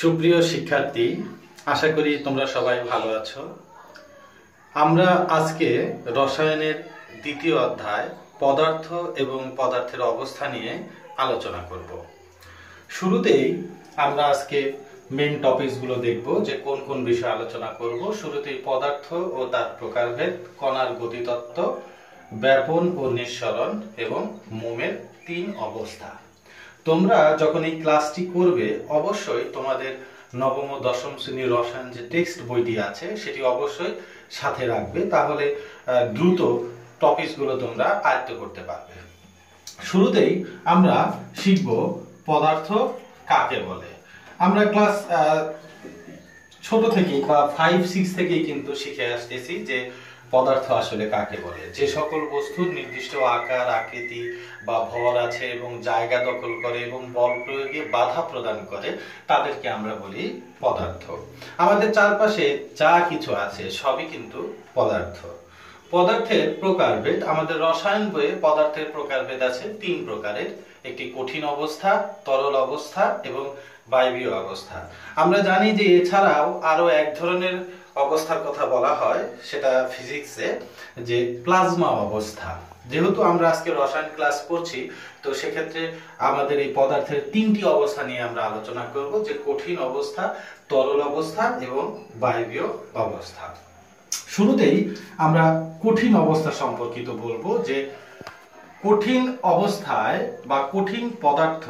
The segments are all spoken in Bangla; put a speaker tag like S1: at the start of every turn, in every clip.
S1: সুপ্রিয় শিক্ষার্থী, আশা করি তোমরা সবাই ভালো আছো। আমরা আজকে রসায়নের দ্বিতীয় অধ্যায় পদার্থ এবং পদার্থের অবস্থা নিয়ে আলোচনা করব। শুরুতেই আমরা আজকে মেইন টপিকসগুলো দেখব যে কোন কোন বিষয় আলোচনা করব। শুরুতেই পদার্থ ও তার প্রকারভেদ, কণার গতিতত্ত্ব, ব্যাপন ও নিঃসরণ এবং মোমের তিন অবস্থা। তোমরা যখন এই ক্লাসটি করবে অবশ্যই তোমাদের নবম ও দশম শ্রেণীর রসায়ন যে টেক্সট বইটি আছে সেটি অবশ্যই সাথে রাখবে, তাহলে দ্রুত টপিকসগুলো তোমরা আয়ত্ত করতে পারবে। শুরুতেই আমরা শিখব পদার্থ কাকে বলে। আমরা ক্লাস ছোট থেকেই বা 5-6 থেকেই কিন্তু শিখে আসতেছি যে পদার্থ আসলে কাকে বলে। যে সকল বস্তুর নির্দিষ্ট আকার, আকৃতি বা ভর আছে এবং জায়গা দখল করে এবং বল প্রয়োগে বাধা প্রদান করে তাদেরকে আমরা বলি পদার্থ। আমাদের চারপাশে যা কিছু আছে সবই কিন্তু পদার্থ। পদার্থের প্রকারভেদ, আমাদের রসায়ন বইয়ে পদার্থের প্রকারভেদ আছে 3 প্রকারের। একটি কঠিন অবস্থা, তরল অবস্থা এবং বায়বীয় অবস্থা। আমরা জানি যে এছাড়াও আরো এক ধরনের অবস্থার কথা বলা হয়, সেটা ফিজিক্সে, যে প্লাজমা অবস্থা। যেহেতু আমরা আজকে রসায়ন ক্লাস করছি, তো সেক্ষেত্রে আমাদের এই পদার্থের 3টি অবস্থা নিয়ে আমরা আলোচনা করব, যে কঠিন অবস্থা, তরল অবস্থা এবং বায়বীয় অবস্থা। শুরুতেই আমরা কঠিন অবস্থা সম্পর্কিত বলবো, যে কঠিন অবস্থায় বা কঠিন পদার্থ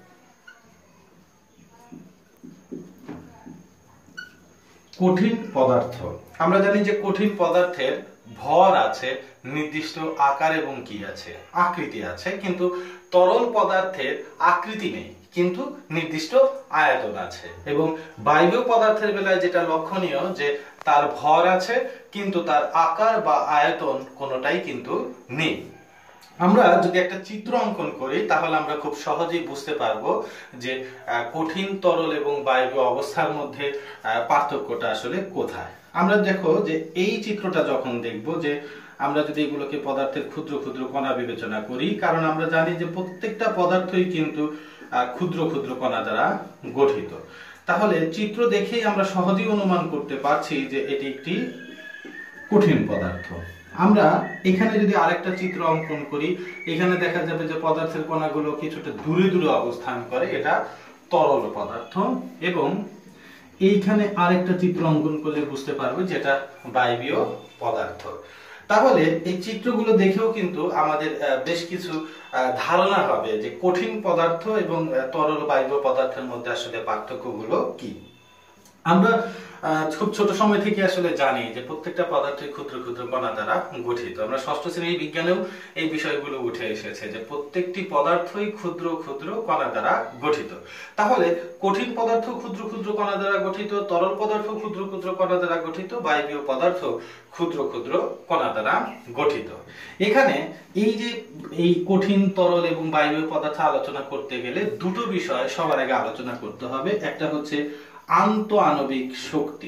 S1: আমরা জানি যে কঠিন পদার্থের ভর আছে, নির্দিষ্ট আকার এবং কি আছে, আকৃতি আছে, কিন্তু তরল পদার্থের আকৃতি নেই কিন্তু নির্দিষ্ট আয়তন আছে। এবং বায়বীয় পদার্থের বেলায় যেটা লক্ষণীয়, যে তার ভর আছে কিন্তু তার আকার বা আয়তন কোনোটাই কিন্তু নেই। আমরা যদি একটা চিত্র অঙ্কন করি তাহলে আমরা খুব সহজেই বুঝতে পারবো যে কঠিন, তরল এবং বায়বীয় অবস্থার মধ্যে পার্থক্যটা আসলে কোথায়। আমরা দেখো যে এই চিত্রটা যখন দেখব, যে আমরা যদি এগুলোকে পদার্থের ক্ষুদ্র ক্ষুদ্র কণা বিবেচনা করি, কারণ আমরা জানি যে প্রত্যেকটা পদার্থই কিন্তু ক্ষুদ্র ক্ষুদ্র কণা দ্বারা গঠিত, তাহলে চিত্র দেখেই আমরা সহজেই অনুমান করতে পারছি যে এটি একটি কঠিন পদার্থ। আমরা এখানে যদি আরেকটা চিত্র অঙ্কন করি, এখানে দেখা যাবে যে পদার্থের কণাগুলো কিছুটা দূরে দূরে অবস্থান করে, এটা তরল পদার্থ। এবং এইখানে আরেকটা চিত্র অঙ্কন করলে বুঝতে পারবে যেটা বায়বীয় পদার্থ। তাহলে এই চিত্রগুলো দেখেও কিন্তু আমাদের বেশ কিছু ধারণা হবে যে কঠিন পদার্থ এবং তরল বায়বীয় পদার্থের মধ্যে আসলে পার্থক্যগুলো কি। আমরা খুব ছোট সময় থেকে আসলে জানি যে প্রত্যেকটা পদার্থই ক্ষুদ্র ক্ষুদ্র কণা দ্বারা গঠিত। আমরা ষষ্ঠ শ্রেণীর বিজ্ঞানেও এই বিষয়গুলো উঠে এসেছে যে প্রত্যেকটি পদার্থই ক্ষুদ্র ক্ষুদ্র কণা দ্বারা গঠিত। তাহলে কঠিন পদার্থ ক্ষুদ্র ক্ষুদ্র কণা দ্বারা গঠিত, তরল পদার্থ ক্ষুদ্র ক্ষুদ্র কণা দ্বারা গঠিত, বায়বীয় পদার্থ ক্ষুদ্র ক্ষুদ্র কণা দ্বারা গঠিত। এখানে এই কঠিন, তরল এবং বায়বীয় পদার্থ আলোচনা করতে গেলে দুটো বিষয় সবার আগে আলোচনা করতে হবে। একটা হচ্ছে আন্তঃআণবিক শক্তি।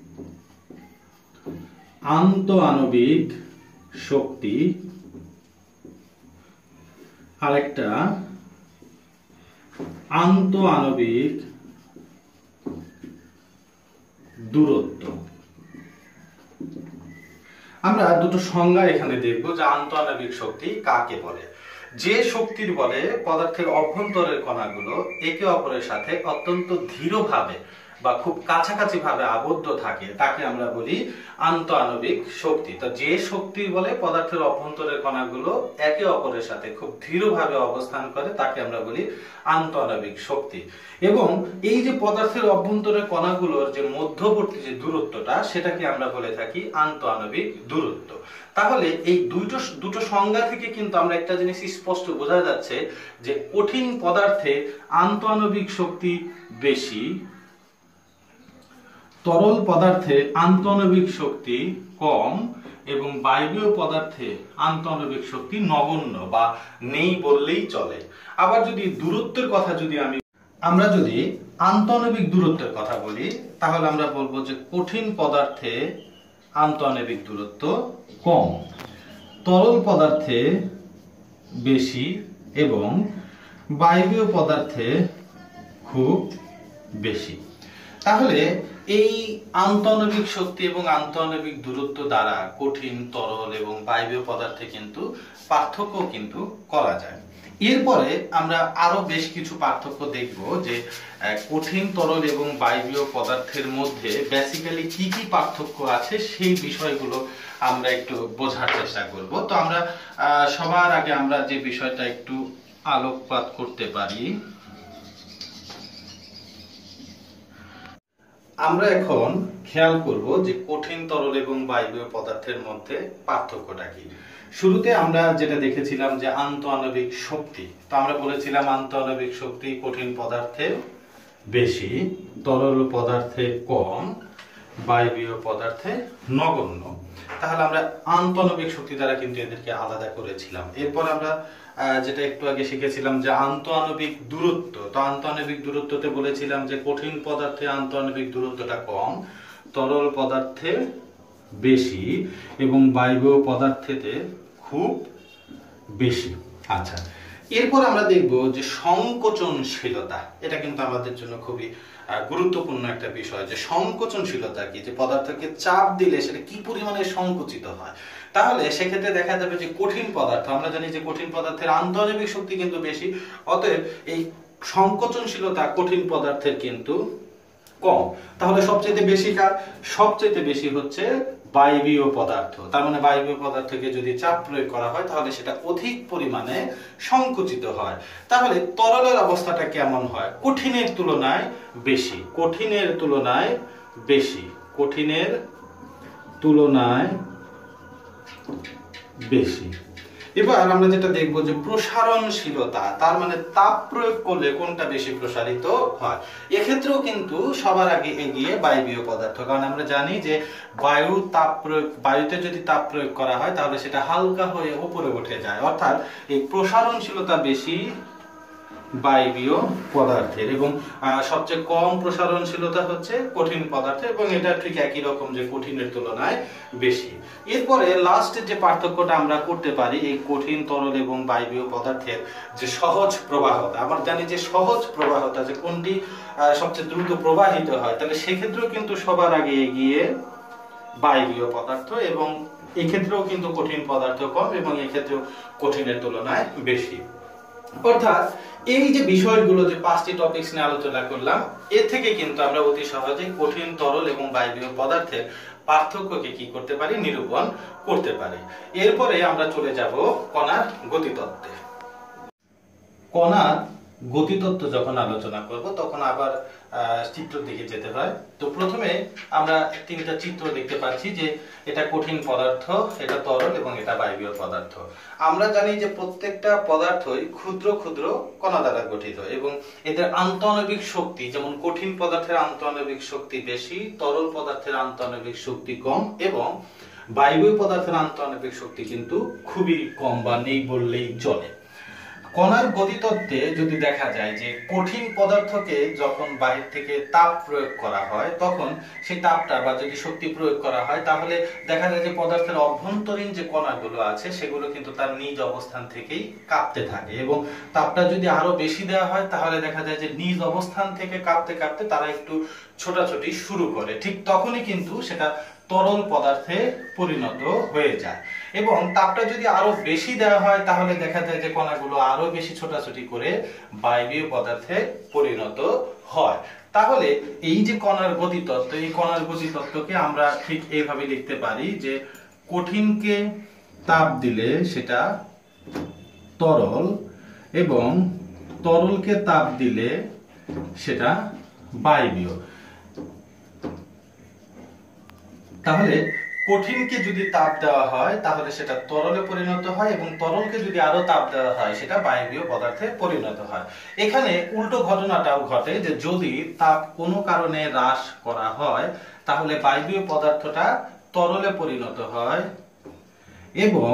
S1: আরেকটা আন্তঃআণবিক দূরত্ব। আমরা দুটো সংজ্ঞা এখানে দেখব যে আন্তঃআণবিক শক্তি কাকে বলে। যে শক্তির বলে পদার্থের অভ্যন্তরের কণাগুলো একে অপরের সাথে অত্যন্ত ধীরভাবে বা খুব কাছাকাছি ভাবে আবদ্ধ থাকে তাকে আমরা বলি আন্তঃআণবিক শক্তি। তো যে শক্তির বলে পদার্থের অভ্যন্তরের কণাগুলো একে অপরের সাথে খুব ধীরভাবে অবস্থান করে তাকে আমরা বলি আন্তঃআণবিক শক্তি। এবং এই যে পদার্থের অভ্যন্তরের কণাগুলোর যে মধ্যবর্তী যে দূরত্বটা, সেটাকে আমরা বলে থাকি আন্তঃআণবিক দূরত্ব। তাহলে এই দুটো সংজ্ঞা থেকে কিন্তু আমরা একটা জিনিস স্পষ্ট বোঝা যাচ্ছে যে কঠিন পদার্থে আন্তঃআণবিক শক্তি বেশি, তরল পদার্থে আন্তঃআণবিক শক্তি কম এবং বায়বীয় পদার্থে আন্তঃআণবিক শক্তি নগণ্য বা নেই বললেই চলে। আবার যদি দূরত্বের কথা আমরা যদি আন্তঃআণবিক দূরত্বের কথা বলি, তাহলে আমরা বলবো যে কঠিন পদার্থে আন্তঃআণবিক দূরত্ব কম, তরল পদার্থে বেশি এবং বায়বীয় পদার্থে খুব বেশি। তাহলে এই আন্তঃআণবিক শক্তি এবং আন্তঃআণবিক দূরত্ব দ্বারা কঠিন, তরল এবং বায়বীয় পদার্থে কিন্তু পার্থক্য কিন্তু করা যায়। এরপরে আমরা আরো বেশ কিছু পার্থক্য দেখব যে কঠিন, তরল এবং বায়বীয় পদার্থের মধ্যে বেসিক্যালি কি কি পার্থক্য আছে সেই বিষয়গুলো আমরা একটু বোঝার চেষ্টা করব। তো আমরা সবার আগে আমরা যে বিষয়টা একটু আলোকপাত করতে পারি, আমরা এখন খেয়াল করব যে কঠিন, তরল এবং বায়বীয় পদার্থের মধ্যে পার্থক্যটা কি। শুরুতে আমরা যেটা দেখেছিলাম যে আন্তঃআণবিক শক্তি, তো আমরা বলেছিলাম আন্তঃআণবিক শক্তি কঠিন পদার্থে বেশি, তরল পদার্থে কম, বায়বীয় পদার্থে নগণ্য। তাহলে আমরা আন্তঃআণবিক শক্তি দ্বারা কিন্তু এদেরকে আলাদা করেছিলাম। এরপর আমরা যেটা একটু আগে শিখেছিলাম যে আন্তঃআণবিক দূরত্ব, তো আন্তঃআণবিক দূরত্বতে বলেছিলাম যে কঠিন পদার্থে আন্তঃআণবিক দূরত্বটা কম, তরল পদার্থে বেশি এবং বায়বীয় পদার্থেতে খুব বেশি। আচ্ছা, এরপর আমরা দেখব যে সংকোচনশীলতা। এটা কিন্তু আমাদের জন্য খুবই গুরুত্বপূর্ণ একটা বিষয় যে সংকোচনশীলতা কি, যে পদার্থকে চাপ দিলে সেটা কি পরিমাণে সংকুচিত হয়। তাহলে সেক্ষেত্রে দেখা যাবে যে কঠিন পদার্থ, আমরা জানি যে কঠিন পদার্থের আন্তঃআণবিক শক্তি কিন্তু বেশি, অতএব এই সংকোচনশীলতা কঠিন পদার্থের কিন্তু কম। তাহলে সবচেয়ে বেশি কার? সবচেয়ে বেশি হচ্ছে বায়বীয় পদার্থ। তার মানে বায়বীয় পদার্থকে যদি চাপ প্রয়োগ করা হয় তাহলে সেটা অধিক পরিমাণে সংকুচিত হয়। তাহলে তরলের অবস্থাটা কেমন হয়? কঠিনের তুলনায় বেশি, কঠিনের তুলনায় বেশি, কঠিনের তুলনায় বেশি। এবার আমরা যেটা দেখবো যে প্রসারণশীলতা, তার মানে তাপ প্রয়োগ করলে কোনটা বেশি প্রসারিত হয়। এক্ষেত্রেও কিন্তু সবার আগে এগিয়ে বায়বীয় পদার্থ, কারণ আমরা জানি যে বায়ুতে যদি তাপ প্রয়োগ করা হয় তাহলে সেটা হালকা হয়ে উপরে উঠে যায়, অর্থাৎ এই প্রসারণশীলতা বেশি বায়বীয় পদার্থের এবং সবচেয়ে কম প্রসারণশীলতা হচ্ছে কঠিন পদার্থের, এবং এটা ঠিক একই রকম যে কঠিনের তুলনায় বেশি। এরপরে লাস্ট যে পার্থক্যটা আমরা করতে পারি এই কঠিন, তরল এবং বায়বীয় পদার্থের যে সহজ প্রবাহতা, আমরা জানি যে সহজ প্রবাহতা যে কোনটি সবচেয়ে দ্রুত প্রবাহিত হয়, তাহলে সেক্ষেত্রেও কিন্তু সবার আগে এগিয়ে বায়বীয় পদার্থ, এবং এক্ষেত্রেও কিন্তু কঠিন পদার্থ কম এবং এক্ষেত্রেও কঠিনের তুলনায় বেশি। অর্থাৎ এই যে বিষয়গুলো, যে 5টি টপিকস নিয়ে আলোচনা করলাম, এর থেকে কিন্তু আমরা অতি সহজে কঠিন, তরল এবং বায়বীয় পদার্থের পার্থক্যকে কি করতে পারি? নিরূপণ করতে পারি। এরপরে আমরা চলে যাব কণার গতিতত্ত্বে। কণার গতিতত্ত্ব যখন আলোচনা করব তখন আবার চিত্র দিকে যেতে হয়। তো প্রথমে আমরা 3টা চিত্র দেখতে পাচ্ছি যে এটা কঠিন পদার্থ, এটা তরল এবং এটা বায়বীয় পদার্থ। আমরা জানি যে প্রত্যেকটা পদার্থই ক্ষুদ্র ক্ষুদ্র কণা দ্বারা গঠিত এবং এদের আন্তঃআণবিক শক্তি, যেমন কঠিন পদার্থের আন্তঃআণবিক শক্তি বেশি, তরল পদার্থের আন্তঃআণবিক শক্তি কম এবং বায়বীয় পদার্থের আন্তঃআণবিক শক্তি কিন্তু খুবই কম বা নেই বললেই চলে। কণার গতিতত্ত্বে যদি দেখা যায় যে কঠিন পদার্থকে যখন বাহির থেকে তাপ প্রয়োগ করা হয় তখন সেই তাপটা বা যদি শক্তি প্রয়োগ করা হয় তাহলে দেখা যায় যে পদার্থের অভ্যন্তরীণ যে কণাগুলো আছে সেগুলো কিন্তু তার নিজ অবস্থান থেকেই কাঁপতে থাকে, এবং তাপটা যদি আরো বেশি দেওয়া হয় তাহলে দেখা যায় যে নিজ অবস্থান থেকে কাঁপতে কাঁপতে তারা একটু ছোটাছুটি শুরু করে, ঠিক তখনই কিন্তু সেটা তরল পদার্থে পরিণত হয়ে যায়। এবং তাপটা যদি আরো বেশি দেওয়া হয় তাহলে দেখা যায় যে কণাগুলো আরো বেশি ছোটাছুটি করে বায়বীয় পদার্থে পরিণত হয়। তাহলে এই যে কণার গতিতত্ত্ব, এই কণার গতিতত্ত্বকে আমরা ঠিক এইভাবে লিখতে পারি যে কঠিনকে তাপ দিলে সেটা তরল এবং তরলকে তাপ দিলে সেটা বায়বীয়। তাহলে কঠিনকে যদি তাপ দেওয়া হয় তাহলে সেটা তরলে পরিণত হয় এবং তরলকে যদি আরো তাপ দেওয়া হয় সেটা বায়বীয় পদার্থে পরিণত হয়। এখানে উল্টো ঘটনাটাও ঘটে যে যদি তাপ কোনো কারণে হ্রাস করা হয় তাহলে বায়বীয় পদার্থটা তরলে পরিণত হয় এবং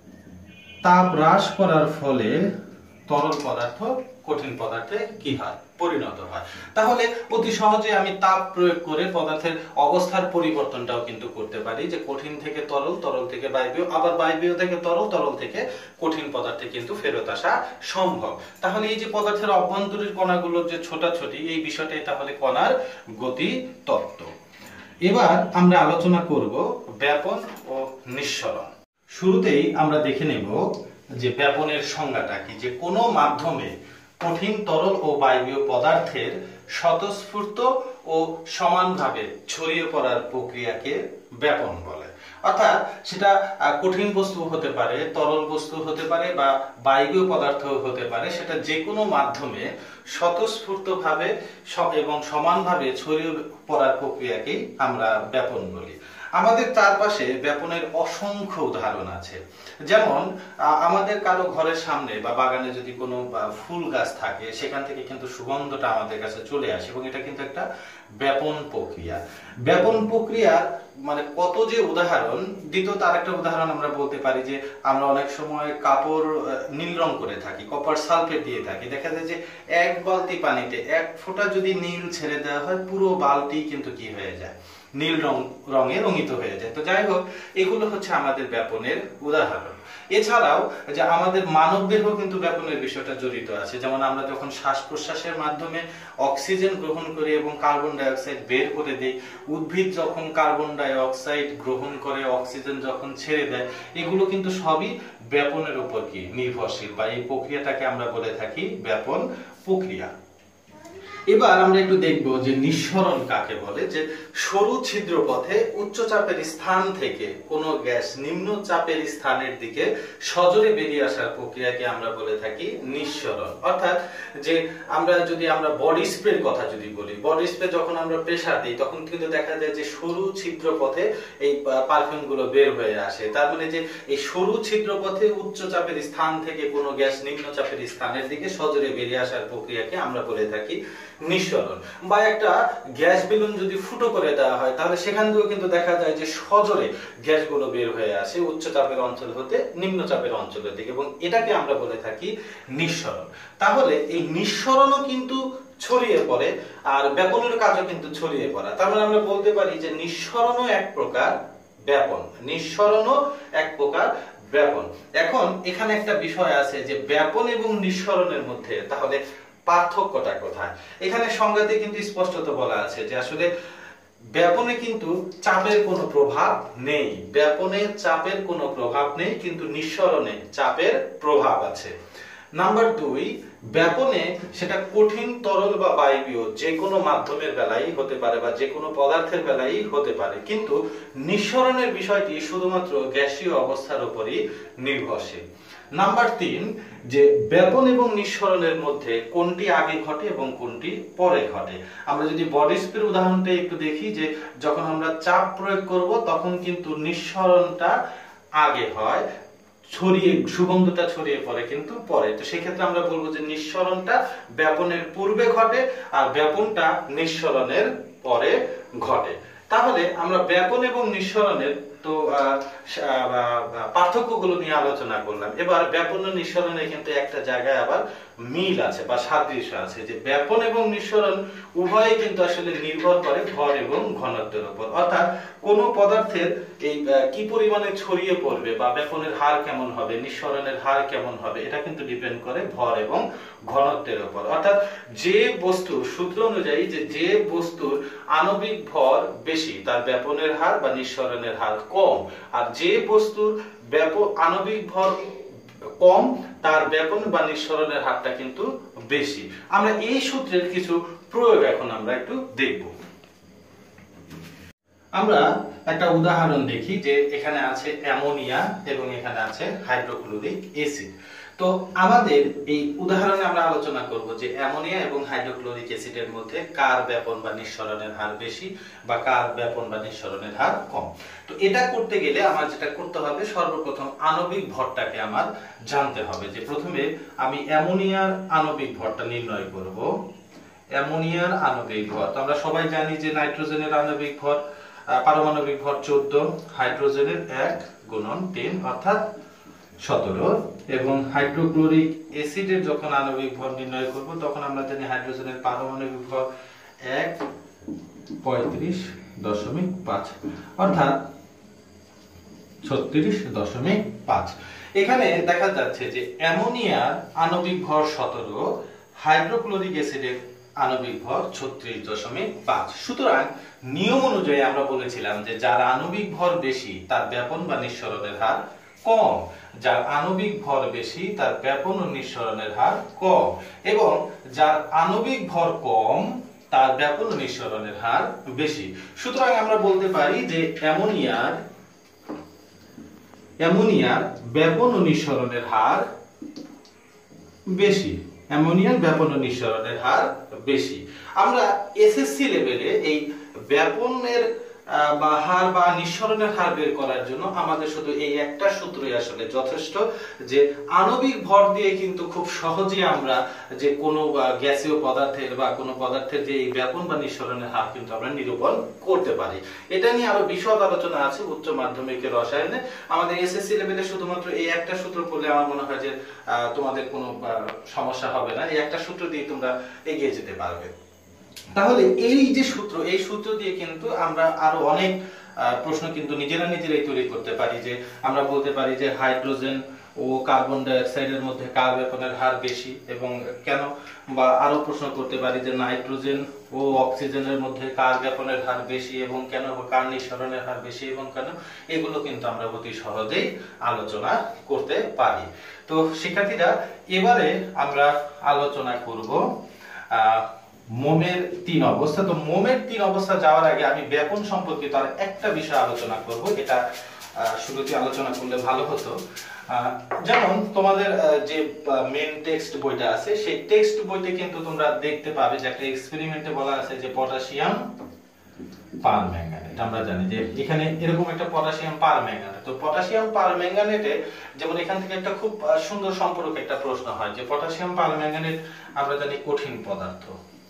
S1: তাপ হ্রাস করার ফলে তরল পদার্থ কঠিন পদার্থে কি হয়? পরিণত হয়। তাহলে অতি সহজে আমি তাপ প্রয়োগ করে পদার্থের অবস্থার পরিবর্তনটাও কিন্তু করতে পারি, যে কঠিন থেকে তরল, তরল থেকে বায়বীয়, আবার বায়বীয় থেকে তরল, তরল থেকে কঠিন পদার্থে কিন্তু ফেরত আসা সম্ভব। তাহলে এই যে পদার্থের অভ্যন্তরীণ কণাগুলোর যে ছোটাছুটি, এই বিষয়টাই তাহলে কণার গতি তত্ত্ব। এবার আমরা আলোচনা করব ব্যাপন ও নিঃসরণ। শুরুতেই আমরা দেখে নেব যে ব্যাপনের সংজ্ঞাটা কি, যে কোনো মাধ্যমে কঠিন, তরল ও বায়বীয় পদার্থের স্বতঃস্ফূর্ত ও সমানভাবে ছড়িয়ে পড়ার প্রক্রিয়াকে ব্যাপন বলে। অর্থাৎ সেটা কঠিন বস্তু হতে পারে, তরল বস্তু হতে পারে বা বায়বীয় পদার্থ হতে পারে, সেটা যে কোনো মাধ্যমে স্বতঃস্ফূর্তভাবে এবং সমানভাবে ছড়িয়ে পড়ার প্রক্রিয়াকেই আমরা ব্যাপন বলি। আমাদের চারপাশে ব্যাপনের অসংখ্য উদাহরণ আছে। যেমন আমাদের কারো ঘরের সামনে বা বাগানে যদি কোনো ফুল গাছ থাকে, সেখান থেকে কিন্তু সুগন্ধটা আমাদের কাছে চলে আসে এবং এটা কিন্তু একটা ব্যাপন প্রক্রিয়া। ব্যাপন প্রক্রিয়া মানে কত যে উদাহরণ। দ্বিতীয়ত আরেকটা উদাহরণ আমরা বলতে পারি যে আমরা অনেক সময় কাপড় নীল রং করে থাকি, কপার সালফেট দিয়ে থাকি। দেখা যায় যে এক বালতি পানিতে এক ফোঁটা যদি নীল ছেড়ে দেওয়া হয়, পুরো বালতি কিন্তু কি হয়ে যায়, নীল রঙে রঙিত হয়ে যায়। তো যাই হোক, এগুলো হচ্ছে আমাদের ব্যাপনের উদাহরণ। এছাড়াও যে আমাদের মানব দেহ কিন্তু ব্যাপনের বিষয়টা জড়িত আছে। যেমন আমরা যখন শ্বাস প্রশ্বাসের মাধ্যমে অক্সিজেন গ্রহণ করি এবং কার্বন ডাই অক্সাইড বের করে দিই, উদ্ভিদ যখন কার্বন ডাই অক্সাইড গ্রহণ করে অক্সিজেন যখন ছেড়ে দেয়, এগুলো কিন্তু সবই ব্যাপনের উপর কি নির্ভরশীল, বা এই প্রক্রিয়াটাকে আমরা বলে থাকি ব্যাপন প্রক্রিয়া। এবার আমরা একটু দেখব যে নিঃসরণ কাকে বলে। যে সরু ছিদ্র পথে উচ্চ চাপের স্থান থেকে কোনো গ্যাস নিম্ন চাপের স্থানের দিকে সজোরে বেরিয়ে আসার প্রক্রিয়াকে আমরা বলে থাকি নিঃসরণ। অর্থাৎ যে আমরা বডি স্প্রের কথা যদি বলি, বডি স্প্রে যখন আমরা প্রেসার দিই, তখন কিন্তু দেখা যায় যে সরু ছিদ্র পথে এই পারফিউম গুলো বের হয়ে আসে। তার মানে যে এই সরু ছিদ্র পথে উচ্চ চাপের স্থান থেকে কোনো গ্যাস নিম্ন চাপের স্থানের দিকে সজোরে বেরিয়ে আসার প্রক্রিয়াকে আমরা বলে থাকি নিঃসরণ। বা একটা গ্যাস বেলুন যদি ফুটো করে দেওয়া হয়, তাহলে সেখান থেকেও কিন্তু দেখা যায় যে সজোরে গ্যাসগুলো বের হয়ে আসে উচ্চ চাপের অঞ্চল হতে নিম্ন চাপের অঞ্চলের দিকে, এবং এটাকে আমরা বলে থাকি নিঃসরণ। তাহলে এই নিঃসরণও কিন্তু ছড়িয়ে পড়ে, আর ব্যাপনের কাজও কিন্তু ছড়িয়ে পড়া। তার মানে আমরা বলতে পারি যে নিঃসরণও এক প্রকার ব্যাপন, নিঃসরণও এক প্রকার ব্যাপন। এখন এখানে একটা বিষয় আছে যে ব্যাপন এবং নিঃসরণের মধ্যে তাহলে পার্থক্যটা কোথায়। এখানে সংজ্ঞাতে কিন্তু স্পষ্টত বলা আছে যে আসলে ব্যাপনে কিন্তু চাপের কোনো প্রভাব নেই, ব্যাপনে চাপের কোনো প্রভাব নেই, কিন্তু নিঃসরণে চাপের প্রভাব আছে। নাম্বার 2, ব্যাপনে সেটা কঠিন, তরল বা বায়বীয় যে কোনো মাধ্যমের বেলায় হতে পারে বা যে কোনো পদার্থের বেলায় হতে পারে, কিন্তু নিঃসরণের বিষয়টি শুধুমাত্র গ্যাসীয় অবস্থার উপরই নির্ভরশীল। নাম্বার 3, যে ব্যাপন এবং নিঃসরণের মধ্যে কোনটি আগে ঘটে এবং কোনটি পরে ঘটে। আমরা যদি বডি স্প্রের উদাহরণটা একটু দেখি, যে যখন আমরা চাপ প্রয়োগ করব তখন কিন্তু নিঃসরণটা আগে হয়, সুগন্ধটা ছড়িয়ে পড়ে কিন্তু পরে। তো সেক্ষেত্রে আমরা বলবো যে নিঃসরণটা ব্যাপনের পূর্বে ঘটে আর ব্যাপনটা নিঃসরণের পরে ঘটে। তাহলে আমরা ব্যাপন এবং নিঃসরণের তো পার্থক্যগুলো নিয়ে আলোচনা করলাম। এবার ব্যাপন ও নিঃসরণে কিন্তু একটা জায়গায় আবার মিল আছে বা সাদৃশ্য আছে, যে ব্যাপন এবং নিঃসরণ উভয়ই কিন্তু আসলে নির্ভর করে ভর এবং ঘনত্বের উপর। অর্থাৎ কোন পদার্থের এই কি পরিমাণে ছড়িয়ে পড়বে বা ব্যাপনের হার কেমন হবে, নিঃসরণের হার কেমন হবে, এটা কিন্তু ডিপেন্ড করে ভর এবং ঘনত্বের উপর। অর্থাৎ যে বস্তু সূত্র অনুযায়ী যে বস্তুর আণবিক ভর বেশি, তার ব্যাপনের হার বা নিঃসরণের হার কম, আর যে বস্তুর আণবিক ভর কম, তার ব্যাপন বা নিঃসরণের হারটা কিন্তু বেশি। আমরা এই সূত্রের কিছু প্রয়োগ এখন আমরা একটু দেখব। আমরা একটা উদাহরণ দেখি, যে এখানে আছে অ্যামোনিয়া এবং এখানে আছে হাইড্রোক্লোরিক অ্যাসিড। তো আমাদের এই উদাহরণে আমরা আলোচনা করব যে অ্যামোনিয়া এবং হাইড্রোক্লোরিক অ্যাসিডের মধ্যে কার ব্যাপন বা নিঃসরণের হার বেশি বা কার ব্যাপন বা নিঃসরণের হার কম। তো এটা করতে গেলে আমার যেটা করতে হবে, সর্বপ্রথম আণবিক ভরটাকে আমার জানতে হবে। যে প্রথমে আমি অ্যামোনিয়ার আণবিক ভরটা নির্ণয় করব। অ্যামোনিয়ার আণবিক ভর তো আমরা সবাই জানি যে নাইট্রোজেনের আণবিক ভর পারমাণবিক ভর 14, হাইড্রোজেনের 1 × 10 অর্থাৎ 17 এবং হাইড্রোক্লোরিক অ্যাসিডের যখন আণবিক ভর নির্ণয় করব তখন আমরা জানি হাইড্রোজেনের পারমাণবিক ভর 1.35.5 অর্থাৎ 36.5। এখানে দেখা যাচ্ছে যে অ্যামোনিয়ার আণবিক ভর 17, হাইড্রোক্লোরিক অ্যাসিডের আণবিক ভর 36.5। সুতরাং নিয়ম অনুযায়ী আমরা বলেছিলাম যে যার আণবিক ভর বেশি তার ব্যাপন বা নিঃসরণের হার কম, যার আণবিক ভর বেশি তার ব্যাপন ও নিঃসরণের হার কম, এবং যার আণবিক ভর কম তার ব্যাপন ও নিঃসরণের হার বেশি। সুতরাং আমরা বলতে পারি যে অ্যামোনিয়ার ব্যাপন ও নিঃসরণের হার বেশি, অ্যামোনিয়ার ব্যাপন ও নিঃসরণের হার বেশি। আমরা এসএসসি লেভেলে এই ব্যাপনের বা হার বা নিঃসরণের হার বের করার জন্য আমাদের শুধু এই একটা সূত্রই আসলে যথেষ্ট, যে আণবিক ভর দিয়ে কিন্তু খুব সহজেই আমরা যে কোনো গ্যাসীয় পদার্থের বা কোনো পদার্থের যে এই ব্যাপন বা নিঃসরণের হার কিন্তু আমরা নিরূপণ করতে পারি। এটা নিয়ে আরো বিশদ আলোচনা আছে উচ্চ মাধ্যমিকের রসায়নে। আমাদের এসএসসি লেভেলে শুধুমাত্র এই একটা সূত্র পড়লে আমার মনে হয় যে তোমাদের কোনো সমস্যা হবে না, এই একটা সূত্র দিয়ে তোমরা এগিয়ে যেতে পারবে। তাহলে এই যে সূত্র, এই সূত্র দিয়ে কিন্তু আমরা আরো অনেক প্রশ্ন কিন্তু নিজেরাই তৈরি করতে পারি। যে আমরা বলতে পারি যে হাইড্রোজেন ও কার্বন ডাই অক্সাইডের মধ্যে কার ব্যাপনের হার বেশি এবং কেন, বা আরো প্রশ্ন করতে পারি যে নাইট্রোজেন ও অক্সিজেনের মধ্যে কার ব্যাপনের হার বেশি এবং কেন, বা কার নিঃসরণের হার বেশি এবং কেন, এগুলো কিন্তু আমরা অতি সহজেই আলোচনা করতে পারি। তো শিক্ষার্থীরা, এবারে আমরা আলোচনা করব মোমের 3 অবস্থা। তো মোমের 3 অবস্থা যাওয়ার আগে আমি ব্যাপন সম্পর্কিত আর একটা বিষয় আলোচনা করব, এটা শুরুতে আলোচনা করলে ভালো হতো। যেমন তোমাদের যে মেন টেক্সট বইটা আছে সেই টেক্সট বইতে কিন্তু তোমরা দেখতে পাবে যে একটা এক্সপেরিমেন্টে বলা আছে যে পটাশিয়াম পারম্যাঙ্গানেট। আমরা জানি যে এখানে এরকম একটা পটাশিয়াম পারম্যাঙ্গানেট। তো পটাশিয়াম পারম্যাঙ্গানেটে যেমন এখান থেকে একটা খুব সুন্দর সম্পর্কে একটা প্রশ্ন হয় যে পটাশিয়াম পারম্যাঙ্গানেট আমরা জানি কঠিন পদার্থ।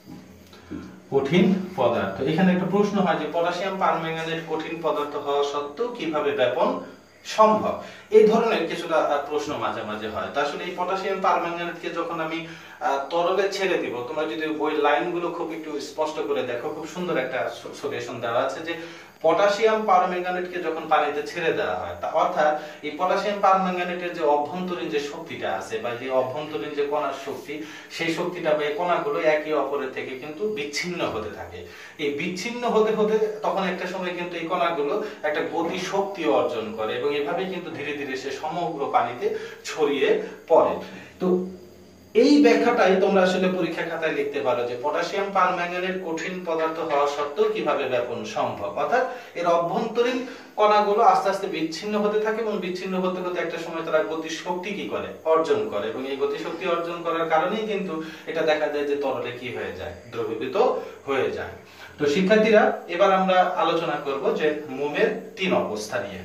S1: এখানে একটা প্রশ্ন হয় যে পটাশিয়াম পারম্যাঙ্গানেট কঠিন পদার্থ হওয়া সত্ত্বেও কিভাবে ব্যাপন সম্ভব। এই ধরনের কিছুটা প্রশ্ন মাঝে মাঝে হয়। তো আসলে এই পটাশিয়াম পারম্যাঙ্গানেটকে যখন আমি তরলে ছেড়ে দিব, তোমরা যদি ওই লাইনগুলো খুব একটু স্পষ্ট করে দেখো, খুব সুন্দর একটা সলিউশন দেওয়া আছে যে পটাশিয়াম পারম্যাঙ্গানেটকে যখন পানিতে ছেড়ে দেওয়া হয়, অর্থাৎ এই পটাশিয়াম পারম্যাঙ্গানেটের যে অভ্যন্তরীণ যে শক্তিটা আছে বা যে অভ্যন্তরীণ যে কণার শক্তি, সেই শক্তিটা বা এই কণাগুলো একে অপরের থেকে কিন্তু বিচ্ছিন্ন হতে থাকে। এই বিচ্ছিন্ন হতে হতে তখন একটা সময় কিন্তু এই কণাগুলো একটা গতি শক্তি অর্জন করে এবং এভাবে কিন্তু ধীরে ধীরে সে সমগ্র পানিতে ছড়িয়ে পড়ে। তো এই ব্যাখ্যাটাই তোমরা আসলে পরীক্ষা খাতায় লিখতে পারো যে পটাশিয়াম পারম্যাঙ্গানেট কঠিন পদার্থ হওয়া সত্ত্বেও কিভাবে ব্যাপন সম্ভব। অর্থাৎ এর অভ্যন্তরীণ কণাগুলো আস্তে আস্তে বিচ্ছিন্ন হতে থাকে এবং বিচ্ছিন্ন হতে হতে একটা সময় তারা গতি শক্তি কি করে, অর্জন করে, এবং এই গতি শক্তি অর্জন করার কারণেই কিন্তু এটা দেখা যায় যে তরলে কি হয়ে যায়, দ্রবীভূত হয়ে যায়। তো শিক্ষার্থীরা, এবার আমরা আলোচনা করব যে মোমের 3 অবস্থা নিয়ে।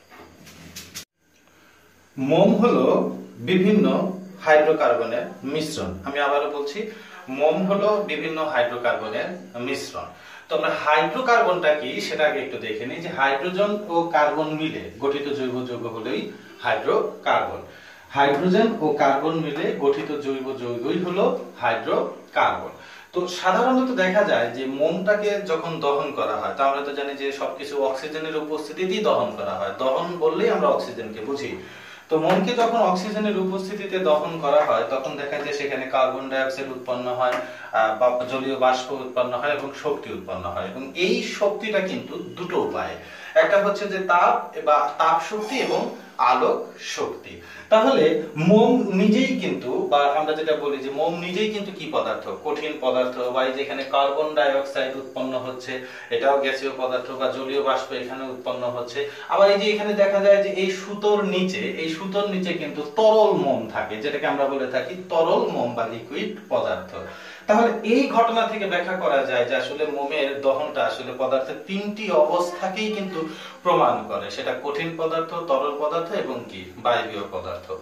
S1: মোম হলো বিভিন্ন হাইড্রোকার্বনের মিশ্রণ। আমি আবারও বলছি, মোম হলো বিভিন্ন হাইড্রোকার্বনের মিশ্রণ। তো আমরা হাইড্রোকার্বনটা কি সেটা আগে একটু দেখে নিই। যে হাইড্রোজেন ও কার্বন মিলে গঠিত জৈব যৌগ হলোই হাইড্রোকার্বন। হাইড্রোজেন ও কার্বন মিলে গঠিত জৈব যৌগই হলো হাইড্রোকার্বন। তো সাধারণত দেখা যায় যে মোমটাকে যখন দহন করা হয়, তো আমরা তো জানি যে সবকিছু অক্সিজেনের উপস্থিতিতেই দহন করা হয়। দহন বললেই আমরা অক্সিজেনকে বুঝি। তো মোমকে যখন অক্সিজেনের উপস্থিতিতে দহন করা হয় তখন দেখা যায় সেখানে কার্বন ডাই অক্সাইড উৎপন্ন হয় বা জলীয় বাষ্প উৎপন্ন হয় এবং শক্তি উৎপন্ন হয়। এবং এই শক্তিটা কিন্তু দুটো উপায়ে, একটা হচ্ছে যে তাপ শক্তি এবং আলোক শক্তি। তাহলে মোম নিজেই কিন্তু, বা আমরা যেটা বলি যে মোম নিজেই কিন্তু কি পদার্থ, কঠিন পদার্থ। বা এই যেখানে কার্বন ডাই অক্সাইড উৎপন্ন হচ্ছে, এটাও গ্যাসীয় পদার্থ, বা জলীয় বাষ্প এখানে উৎপন্ন হচ্ছে। আবার এই যে এখানে দেখা যায় যে এই সুতোর নিচে কিন্তু তরল মোম থাকে, যেটাকে আমরা বলে থাকি তরল মোম বা লিকুইড পদার্থ। তাহলে এই ঘটনা থেকে ব্যাখ্যা করা যায় যে আসলে মোমের দহনটা আসলে পদার্থের 3টি অবস্থাকেই কিন্তু প্রমাণ করে, সেটা কঠিন পদার্থ, তরল পদার্থ এবং কি বায়বীয় পদার্থ।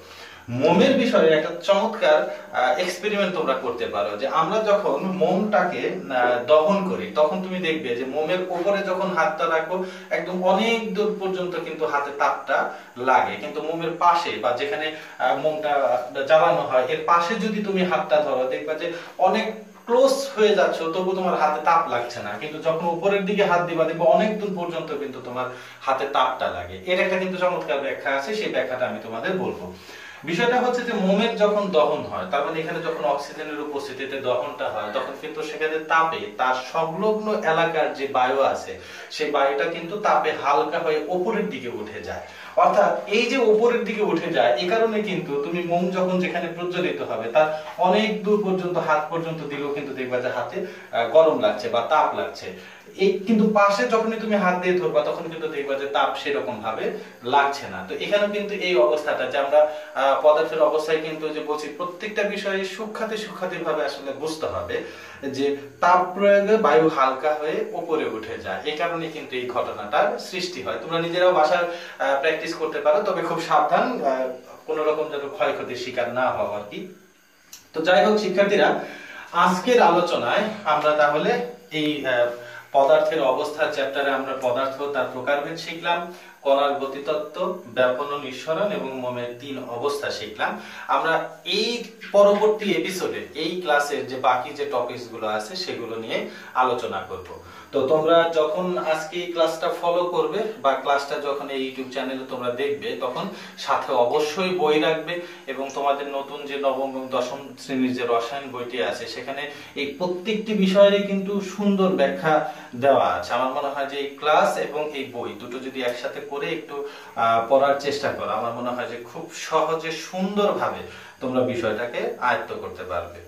S1: মোমের বিষয়ে একটা চমৎকার এক্সপেরিমেন্ট তোমরা করতে পারো, যে আমরা যখন মোমটাকে দহন করি তখন তুমি দেখবে যে মোমের উপরে যখন হাতটা রাখো একদম অনেক দূর পর্যন্ত কিন্তু হাতে তাপটা লাগে, কিন্তু মোমের পাশে বা যেখানে মোমটা জ্বালানো হয় এর পাশে যদি তুমি হাতটা ধরো দেখবা যে অনেক ক্লোজ হয়ে যাচ্ছে তবু তোমার হাতে তাপ লাগছে না, কিন্তু যখন উপরের দিকে হাত দিবা দেখবে অনেক দূর পর্যন্ত কিন্তু তোমার হাতে তাপটা লাগে। এর একটা কিন্তু চমৎকার ব্যাখ্যা আছে, সেই ব্যাখ্যাটা আমি তোমাদের বলবো। বিষয়টা হচ্ছে যে মোমের যখন দহন হয়, তার মানে এখানে যখন অক্সিজেনের উপস্থিতিতে দহনটা হয় তখন কিন্তু সেখানে তাপে তার সংলগ্ন এলাকার যে বায়ু আছে সেই বায়ুটা কিন্তু তাপে হালকা হয়ে উপরের দিকে উঠে যায়। অর্থাৎ এই যে উপরের দিকে উঠে যায় এই কারণে কিন্তু তুমি মোম যখন যেখানে প্রজ্বলিত হবে তার অনেক দূর পর্যন্ত হাত পর্যন্ত দিলেও কিন্তু দেখবা যে হাতে গরম লাগছে বা তাপ লাগছে। এই কিন্তু পাশে যখনই তুমি হাত দিয়ে ধরবা তখন কিন্তু দেখবা যে তাপ সেরকম ভাবে লাগছে না। তো এখানে কিন্তু এই অবস্থাটা যে আমরা পদার্থের অবস্থায় কিন্তু যে বলছি প্রত্যেকটা বিষয়ে সূক্ষ্মাতি ভাবে আসলে বুঝতে হবে যে তাপ প্রয়োগে বায়ু হালকা হয়ে উপরে উঠে যায়, এই কারণে কিন্তু এই ঘটনাটার সৃষ্টি হয়। তোমরা নিজেরাও বাসায় প্র্যাকটিস করতে পারো, তবে খুব সাবধান, কোনো রকম যেন ক্ষয়ক্ষতির শিকার না হও আর কি। তো যাই হোক শিক্ষার্থীরা, আজকের আলোচনায় আমরা তাহলে এই পদার্থের অবস্থা চ্যাপ্টারে আমরা পদার্থ তার প্রকারভেদ শিখলাম, কণার গতিতত্ত্ব, ব্যাপন ও নিঃসরণ এবং মোমের 3 অবস্থা শিখলাম। আমরা এই পরবর্তী এপিসোডে এই ক্লাসের যে বাকি যে টপিকস গুলো আছে সেগুলো নিয়ে আলোচনা করব। তো তোমরা যখন আজকে এই ক্লাসটা ফলো করবে বা ক্লাসটা যখন এই ইউটিউব চ্যানেলে তোমরা দেখবে তখন সাথে অবশ্যই বই রাখবে, এবং তোমাদের নতুন যে নবম এবং দশম শ্রেণীর যে রসায়ন বইটি আছে সেখানে এই প্রত্যেকটি বিষয়েরই কিন্তু সুন্দর ব্যাখ্যা দেওয়া আছে। আমার মনে হয় যে এই ক্লাস এবং এই বই দুটো যদি একসাথে করে একটু পড়ার চেষ্টা করো, আমার মনে হয় যে খুব সহজে সুন্দরভাবে তোমরা বিষয়টাকে আয়ত্ত করতে পারবে।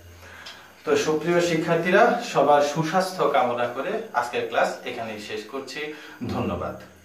S1: তো সুপ্রিয় শিক্ষার্থীরা, সবার সুস্বাস্থ্য কামনা করে আজকের ক্লাস এখানেই শেষ করছি। ধন্যবাদ।